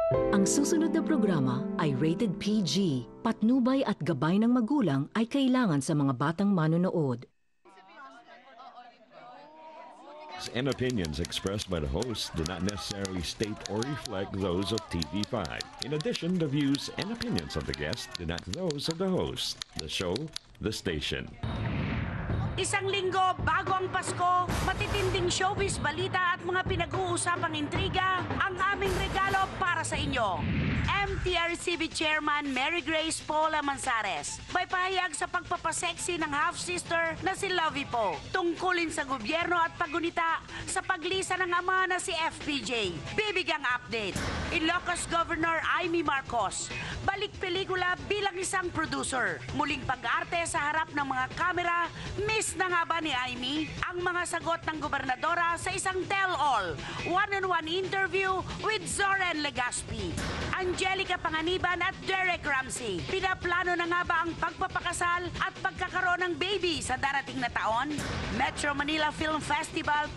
Ang susunod na programa ay rated PG. Patnubay at gabay ng magulang ay kailangan sa mga batang manonood. And opinions expressed by the host do not necessarily state or reflect those of TV5. In addition, the views and opinions of the guest do not those of the host, the show, the station. Isang linggo bago ang Pasko, matitinding showbiz balita at mga pinag-uusapang intriga ang aming regalo para sa inyo. MTRCB Chairman Mary Grace Paula Manzares may pahayag sa pagpapaseksi ng half-sister na si Lovie Po tungkulin sa gobyerno at pagunita sa paglisa ng ama na si FPJ. Bibigyang update. Ilocos Governor Amy Marcos balik pelikula bilang isang producer. Muling pag-arte sa harap ng mga kamera. Miss na nga ba ni Amy ang mga sagot ng gobernadora sa isang tell-all one-on-one interview with Zoren Legaspi? Angelica Panganiban at Derek Ramsey. Pinaplano na nga ba ang pagpapakasal at pagkakaroon ng baby sa darating na taon? Metro Manila Film Festival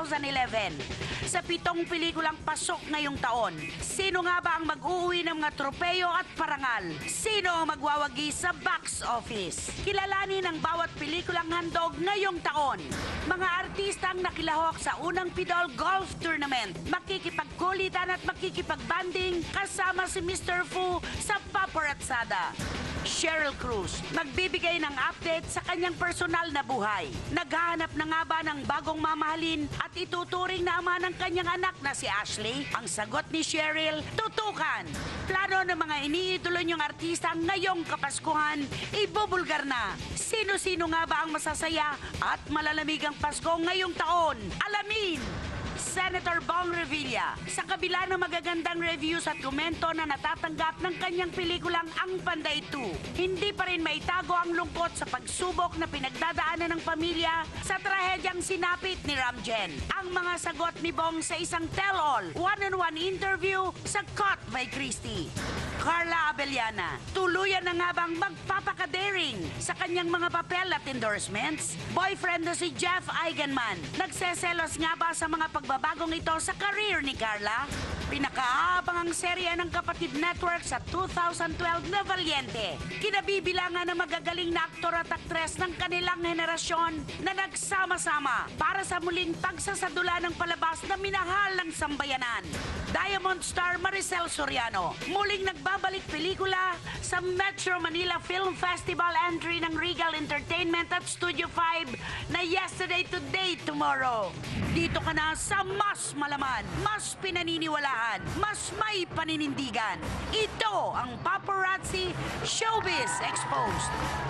2011. Sa 7 pelikulang pasok ngayong taon, sino nga ba ang mag-uuwi ng mga tropeyo at parangal? Sino ang magwawagi sa box office? Kilalanin ang bawat pelikulang handog ngayong taon. Mga artistang nakilahok sa unang Pidol Golf Tournament, makikipagkulitan at makikipagbanding kasama si Mr. Fu sa Paparatsada. Cheryl Cruz, magbibigay ng update sa kanyang personal na buhay. Naghahanap na nga ba ng bagong mamahalin at ituturing na ama ng kanyang anak na si Ashley? Ang sagot ni Cheryl, tutukan. Plano ng mga iniidolo niyong artista ngayong Kapaskuhan, ibubulgar na. Sino-sino nga ba ang masasaya at malalamig ang Pasko ngayong taon? Alamin! Senator Bong Revilla, sa kabila ng magagandang reviews at komento na natatanggap ng kanyang pelikulang Ang Panday 2, hindi pa rin maitago ang lungkot sa pagsubok na pinagdadaanan ng pamilya sa trahedyang sinapit ni Ramjen. Ang mga sagot ni Bong sa isang tell-all, one-on-one interview sa Caught by Christie. Carla Abellana, tuluyan na nga bang magpapakadaring sa kanyang mga papel at endorsements? Boyfriend na si Jeff Eigenman, nagseselos nga ba sa mga pagbabagong ito sa career ni Carla? Pinakaabang ang serye ng Kapatid Network sa 2012 na Valiente. Kinabibilangan ng magagaling na aktor at aktres ng kanilang henerasyon na nagsama-sama para sa muling pagsasadula ng palabas na minahal ng sambayanan. Diamond star Maricel Soriano, muling nagbabalik pelikula sa Metro Manila Film Festival entry ng Regal Entertainment at Studio 5 na Yesterday, Today, Tomorrow. Dito ka na sa mas malaman, mas pinaniniwalaan, mas may paninindigan. Ito ang Paparazzi Showbiz Exposed.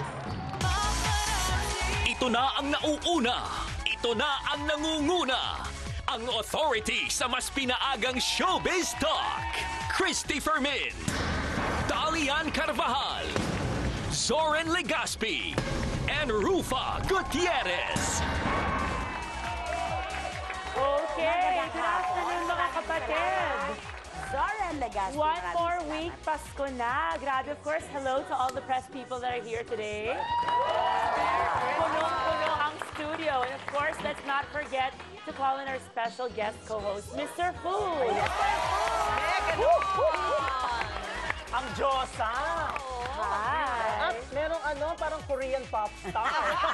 Ito na ang nauuna. Ito na ang nangunguna. Ang authority sa mas pinaagang showbiz talk. Christy Fermin, Dalian Carvajal, Zoren Legaspi, and Rufa Gutierrez. Okay, good afternoon mga kapatid. Zoren Legaspi. One more week, Pasko na. Grabe, of course, hello to all the press people that are here today. Punong-puno ang studio. And of course, let's not forget to call in our special guest co-host, Mr. Fu. Ang Diyosa! Hi! At merong parang Korean pop star.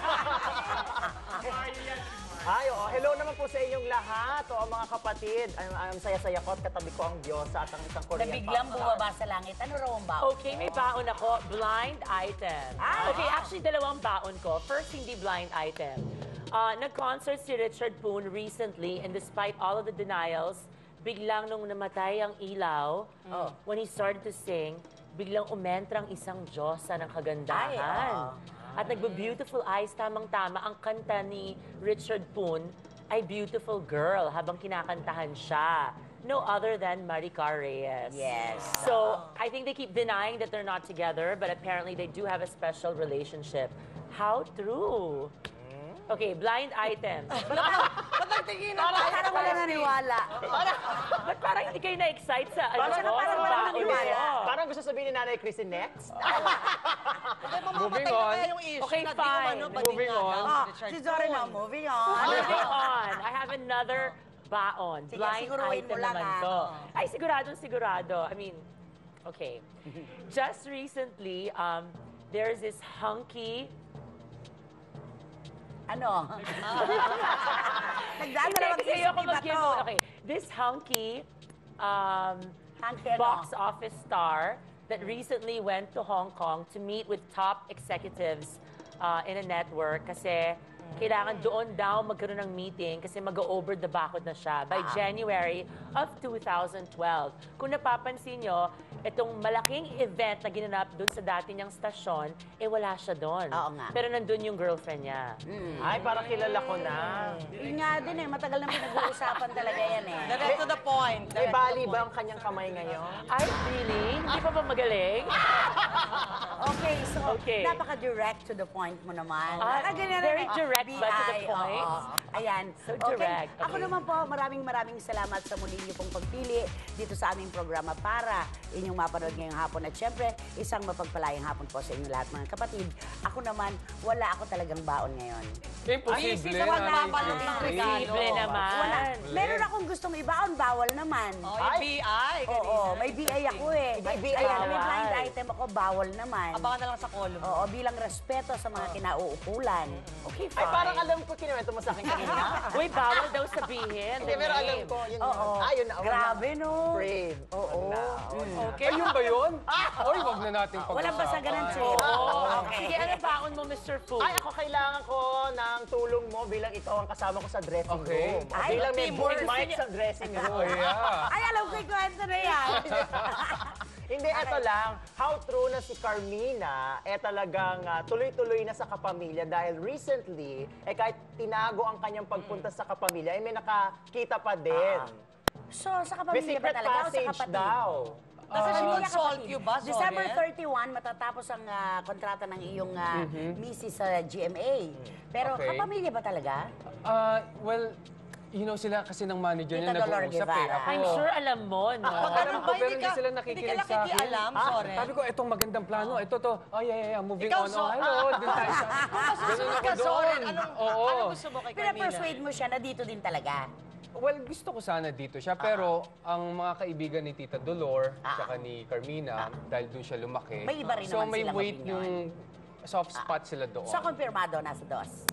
Ay, hello naman po sa inyong lahat, mga kapatid. Ang saya-saya ko at katabi ko ang Diyosa at ang isang Korean pop star. Biglang bumaba sa langit. Ano raw ang baon? Okay, may baon ako. Blind item. Okay, actually, dalawang baon ko. First, hindi blind item. Nag-concert si Richard Poon recently, and despite all of the denials, biglang nung namatay ang ilaw, when he started to sing, biglang umentrang isang Diyosa ng kagandahan. At nagbe-beautiful eyes, tamang-tama. Ang kanta ni Richard Poon ay Beautiful Girl habang kinakantahan siya. No other than Maricar Reyes. Yes. So, I think they keep denying that they're not together, but apparently they do have a special relationship. How true? Okay, blind item. Pagtingin na parang wala naniwala. Ba't parang hindi kayo na-excite sa Parang wala naniwala. Parang gusto sabihin ni Nanay Chrissy next? Moving on. Okay, fine. Moving on. Si Zoren na, moving on. Moving on. I have another baon. Sige, Blind siguruhin mo item lang, naman to. ah. Ay, sigurado. I mean, okay. Just recently, there's this hunky... Ano? Hindi, Nagdadalawang kasi isip ayoko ba mag-give to? mo. Okay. This hunky Hunky ano? box office star that recently went to Hong Kong to meet with top executives in a network kasi kailangan doon daw magkaroon ng meeting kasi mag-over the bakod na siya by January of 2012. Kung napapansin nyo, itong malaking event na ginanap doon sa dati niyang stasyon, wala siya doon. Oo nga. Pero nandun yung girlfriend niya. Ay, parang kilala ko na. Yun nga din matagal na pinag-uusapan talaga yan Direct to the point. May bali ba ang kanyang kamay ngayon? Ay, really? Hindi pa ba magaling? Okay, so Okay. napaka-direct to the point mo naman. Ah, Ganyan very rin, direct ba to the BI, point? oo. Ayan. So direct, Ako okay. naman po, maraming salamat sa muli niyo pong pagpili dito sa aming programa para inyong mapanood ngayong hapon. At syempre, isang mapagpalayang hapon po sa inyo lahat mga kapatid. Ako naman, wala ako talagang baon ngayon. Imposible. Ay, wala Nanay pa lang Julie. regalo. Posible naman. Wala. Meron akong gustong ibaon, bawal naman. Oh, yung BI. Oo, may BI ako eh. May BI. Ayan, may Bawal. blind item ako, bawal naman. Abangan na lang sa column. Oo, bilang respeto sa mga kinauukulan. Okay, Ay, fine. parang alam ko, kinuwento mo sa akin kanina. Uy, bawal daw sabihin. Hindi, pero alam ko, yun Oo. yun na. Grabe, no? Afraid. Oo. Okay. Ayun ba yun? Oy, wag na natin pag-usapan. Walang basagan ng Oo. check. Sige, ano baon mo, Mr. Fu? Ay, ako kailangan ko ng tulong mo bilang ikaw ang kasama ko sa dressing Okay. room. Ay, Bilang may teamwork. bookmark sa dressing room. Oh, yeah. Ay, alam ko yung kwento na yan. Hindi, eto lang. How true na si Carmina, talagang tuloy-tuloy na sa kapamilya dahil recently, kahit tinago ang kanyang pagpunta sa kapamilya, may nakakita pa din. So, sa May kapamilya ba secret talaga o sa passage kapatid? daw. Does it Pamilya, consult kapatid. you ba, Soren? December 31, matatapos ang kontrata ng iyong misis sa GMA. Pero Okay. kapamilya ba talaga? Well, you know sila kasi ng manager Tita niya Dolor nag-uusap Guevara. Ako, I'm sure alam mo, no? alam ko, pero hindi sila Hindi nakikinig ka sa akin. nakikialam, Soren. Sabi ko, itong magandang plano. Ito to. Oh, yeah. Moving Ikaw, on. so- Oh, hello. Doon tayo sa... Ganun ako Ka, Soren, doon. anong Oo. gusto mo kay Carmina? Pina-persuade mo siya na dito din talaga. Well, gusto ko sana dito siya, pero ang mga kaibigan ni Tita Dolor, tsaka ni Carmina, dahil doon siya lumaki. May iba rin so naman may silang weight opinion. yung soft spot sila doon. So, kumpirmado, nasa dos.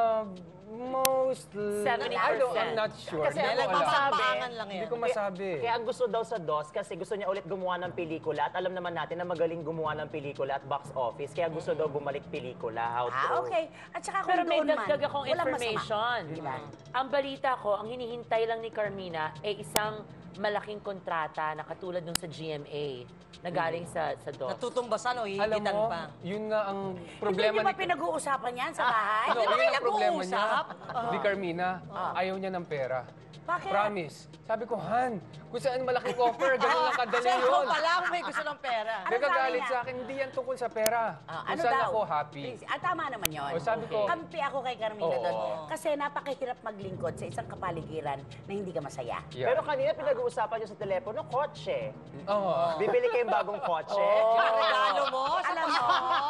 Mostly... 70%. I'm not sure. Kasi Hindi ang ko alam. Pasampangan lang yan. Hindi ko masabi. Kaya ang gusto daw sa DOS kasi gusto niya ulit gumawa ng pelikula at alam naman natin na magaling gumawa ng pelikula at box office. Kaya gusto daw bumalik pelikula. How true. Okay. At saka kung Pero may doon man, dagdag akong walang information. masama. Diba? Ang balita ko, ang hinihintay lang ni Carmina ay isang malaking kontrata na katulad nung sa GMA na galing sa DOS. Natutumbasan o Alam hihigitan mo, pa. yun nga ang Hindi problema niyo ba pinag-uusapan yan sa bahay? No, yun ang problema niya. nag-uusap? Ni Carmina, ayaw niya ng pera. Bakit? Promise. Sabi ko, Han, kung saan malaking offer, ganun lang kadali So, yun. pala kung may gusto ng pera. Ano Nagagalit sabi sa niya? akin, hindi yan tungkol sa pera. Ano Kung saan daw? ako happy. Tama naman yun. O, sabi ko, Kampi ako kay Carmina Oo. doon. Kasi napakahirap maglingkod sa isang kapaligiran na hindi ka masaya. yeah. Pero kanina pinag-uusapan niyo sa telepono, kotse. Oo. Bibili kayong bagong kotse. Yung regalo mo sa Alam mo,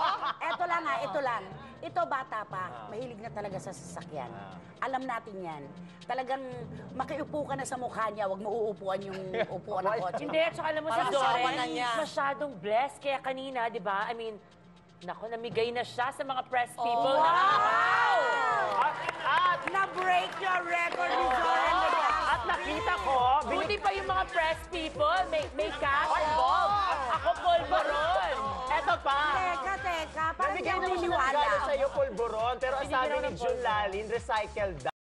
ito lang. Ito bata pa, mahilig na talaga sa sasakyan. Alam natin yan. Talagang makiupo ka na sa mukha niya, wag mo uupuan yung upuan ng kotse. Hindi, at saka alam mo si Parang asawa Doren, na niya. masyadong blessed. Kaya kanina, di ba, I mean, nako, namigay na siya sa mga press people. Oh, wow! At Na-break your record ni Zoran Legaspi. At nakita ko, Buti pa yung mga press people, may cash involved. Ako, polvoron. Eto pa. Teka, parang di Nabigyan ako naman siya ng niniwala. regalo sa'yo, pulburon. Pero ang sabi ni June Lalin, recycled